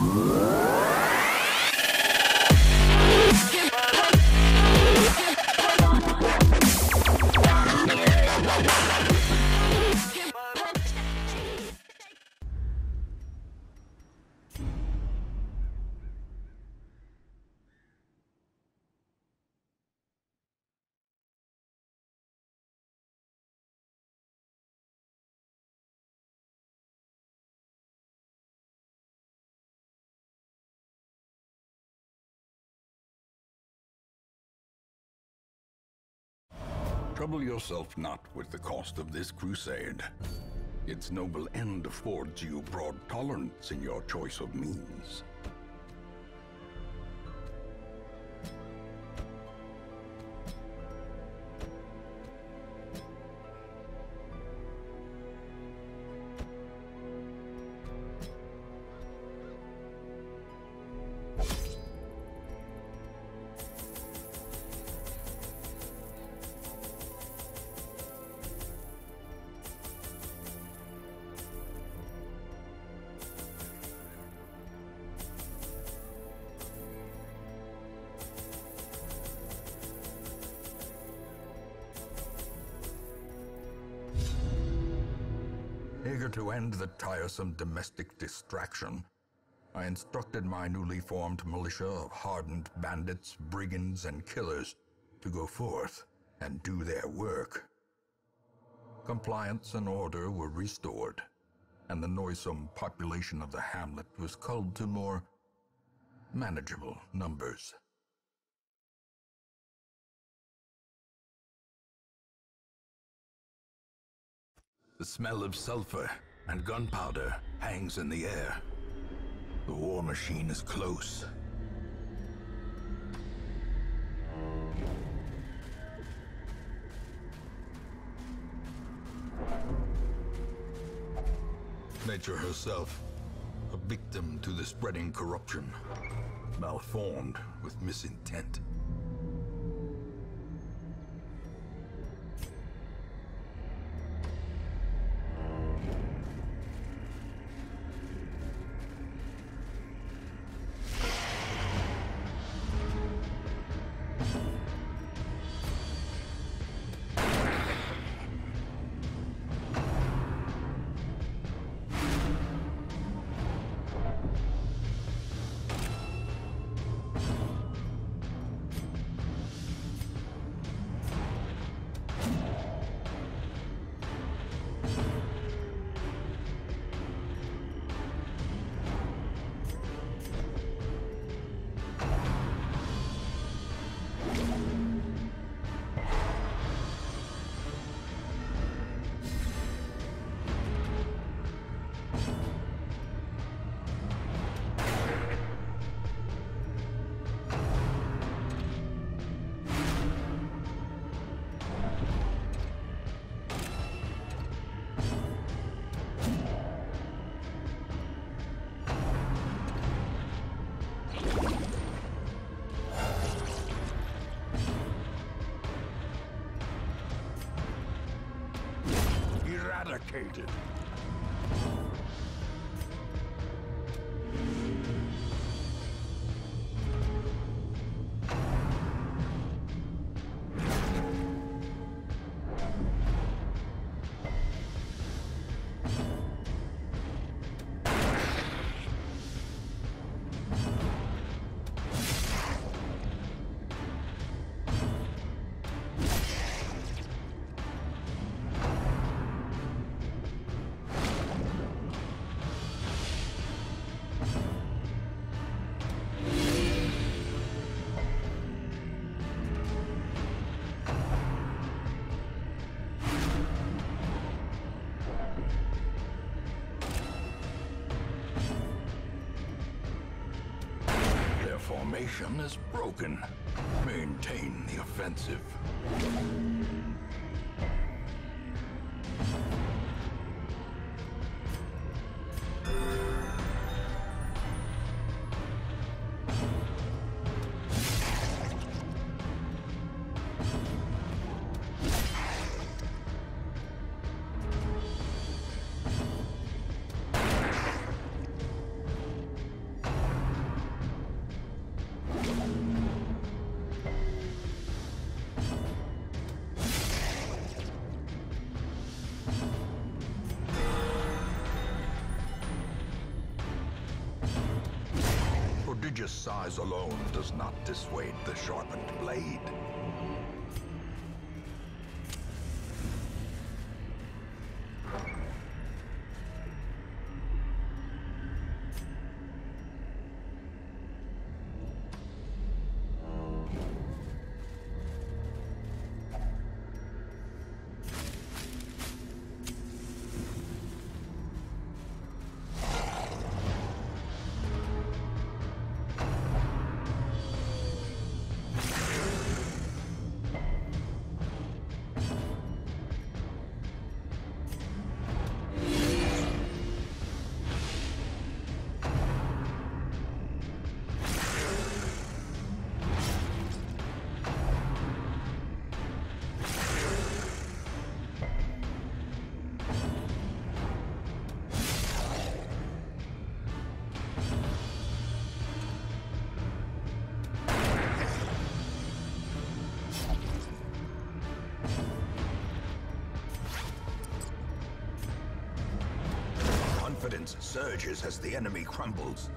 Trouble yourself not with the cost of this crusade. Its noble end affords you broad tolerance in your choice of means. Eager to end the tiresome domestic distraction, I instructed my newly formed militia of hardened bandits, brigands, and killers to go forth and do their work. Compliance and order were restored, and the noisome population of the hamlet was culled to more manageable numbers. The smell of sulfur and gunpowder hangs in the air. The war machine is close. Nature herself, a victim to the spreading corruption, malformed with misintent. Eradicated. Formation is broken. Maintain the offensive. prodigious size alone does not dissuade the sharpened blade. Confidence surges as the enemy crumbles.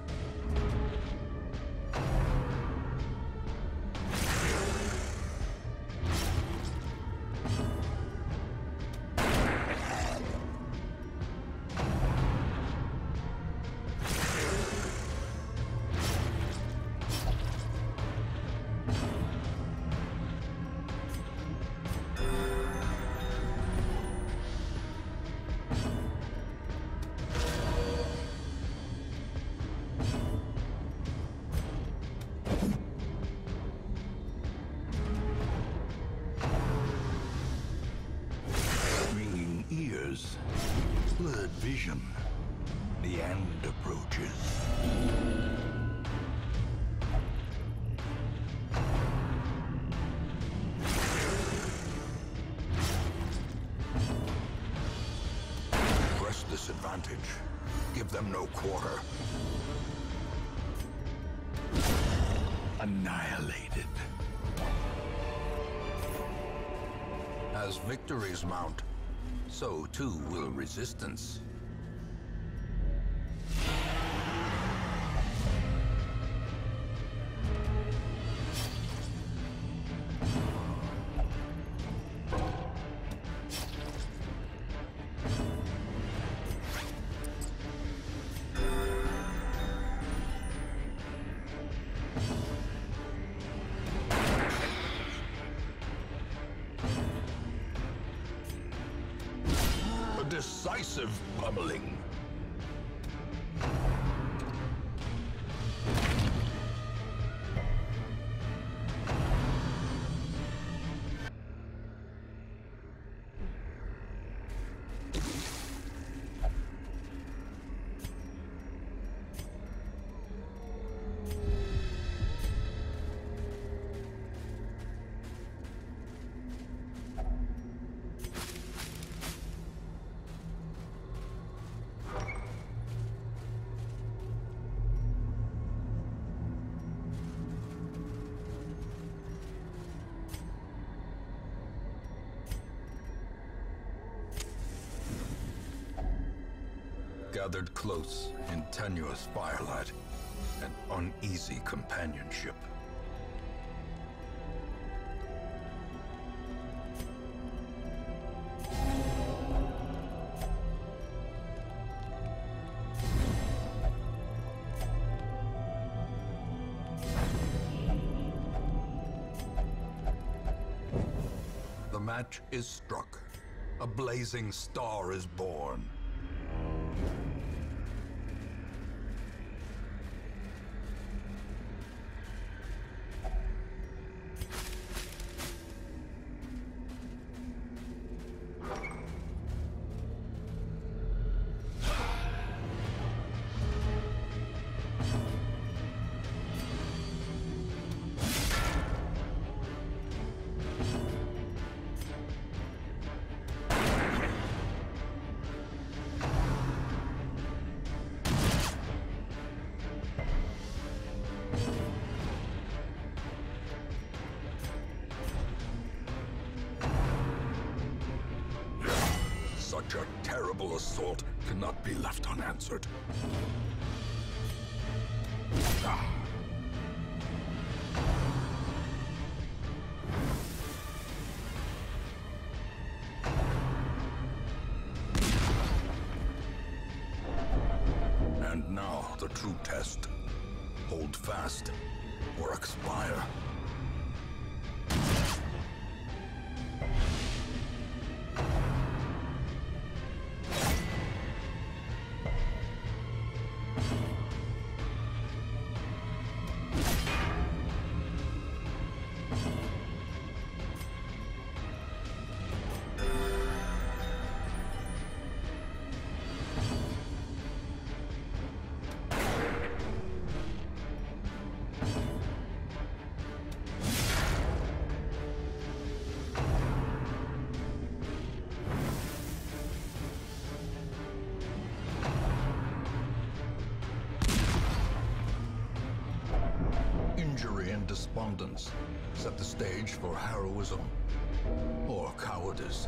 Blurred vision. The end approaches. Press this advantage. Give them no quarter. Annihilated. As victories mount, so too will resistance. Decisive pummeling. Gathered close in tenuous firelight and uneasy companionship. The match is struck. A blazing star is born. Such a terrible assault cannot be left unanswered. true test. Hold fast, or expire. Injury and despondence set the stage for heroism or cowardice.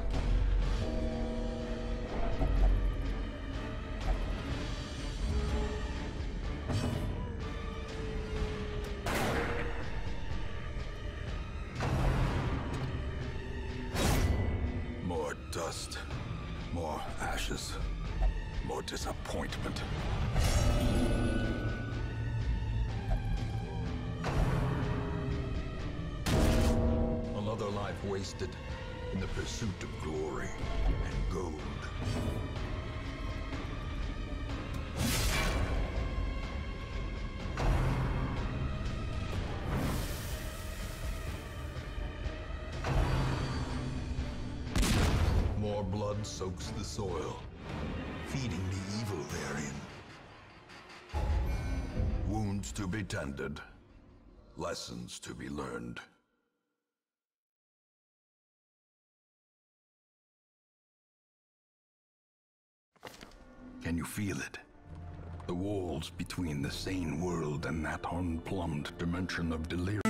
More dust, more ashes, more disappointment. Another life wasted in the pursuit of glory and gold. More blood soaks the soil, feeding the evil therein. Wounds to be tended, lessons to be learned. Can you feel it? The walls between the sane world and that unplumbed dimension of delirium.